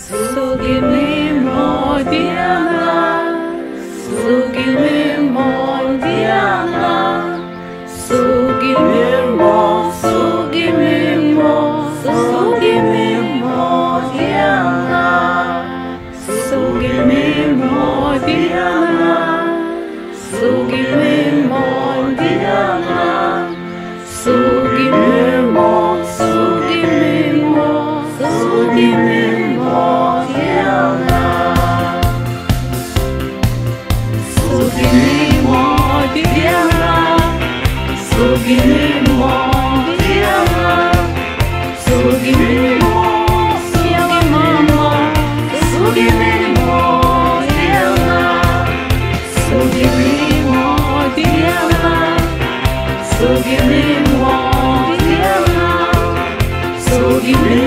Su gimimo diena, su gimimo diena, su gimimo, su gimimo, su gimimo diena, su gimimo diena, su gimimo diena, su gimimo, su gimimo, su gimimo diena, su gimimo diena, su gimimo diena, su gimimo, su gimimo, su gimimo diena, su gimimo diena, su gimimo diena, su gimimo